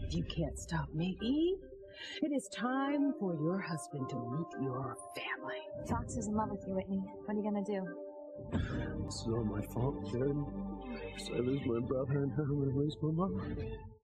You can't stop me, Eve. It is time for your husband to meet your family. Fox is in love with you, Whitney. What are you gonna do? It's not my fault, Karen. First I lose my brother, and now I'm gonna lose my mom.